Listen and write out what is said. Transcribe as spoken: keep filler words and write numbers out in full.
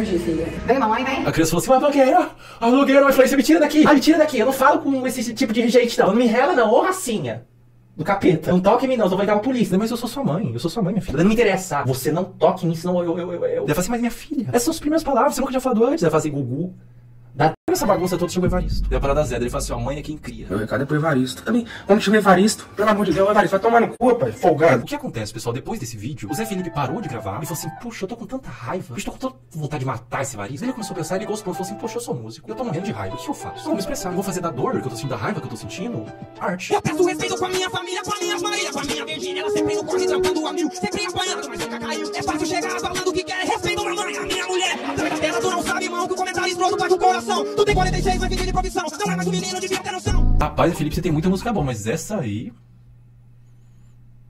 fugir, filha. Vem, mamãe, vem. A criança falou assim, mas blogueira, a blogueira, eu falei, você me tira daqui. Ah, me tira daqui, eu não falo com esse tipo de gente não, não me rela não, ô racinha. Do capeta. Não toque em mim não, eu vou ligar pra polícia. Mas eu sou sua mãe, eu sou sua mãe, minha filha. Não me interessa. Você não toque em mim, senão eu, eu, eu, eu. Ela fala assim, mas minha filha, essas são as primeiras palavras, você nunca tinha falado antes. Ela fala assim, Gugu. Da essa bagunça toda chegou o Evaristo. Deu a parada zero, ele fala assim, ó, mãe é quem cria. Meu recado é pro Evaristo. Também, quando chegou o Evaristo, pelo amor de Deus, o Evaristo vai tomar no cu, pai, folgado. O que acontece, pessoal, depois desse vídeo, o Zé Felipe parou de gravar e falou assim, puxa, eu tô com tanta raiva, eu tô com tanta vontade de matar esse Evaristo. Ele começou a pensar, ele ligou os pontos e falou assim, poxa, eu sou músico, eu tô morrendo de raiva, o que eu faço? Eu vou me expressar, eu vou fazer da dor que eu tô sentindo, da raiva que eu tô sentindo, arte. Eu peço respeito com a minha família, com a minha Maria, com a minha Virgínia, ela sempre no corre, trampando a mil, sempre apanhando, mas nunca caiu. É fácil chegar falando o que quer, respeito a mãe, a minha mulher. Atrás da tela, tu não sabe, irmão, que o comentário estroso parte o coração. Tu tem quarenta e seis, vai viver de profissão, não é mais um menino, devia ter noção. Rapaz, Felipe, você tem muita música boa, mas essa aí...